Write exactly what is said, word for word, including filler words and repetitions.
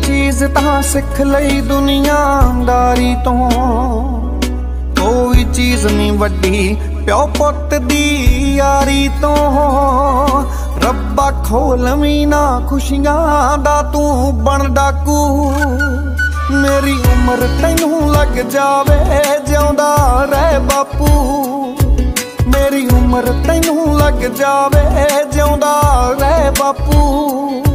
चीज तां सिख लई दुनियादारी तो, कोई चीज नहीं वड्डी प्यो पुत दी यारी तो। रब्बा खोलवी ना खुशियां दा तू बन डाकू, मेरी उम्र तैनू लग जावे जिउंदा रह बापू, मेरी उम्र तैनू लग जावे जिउंदा रह बापू।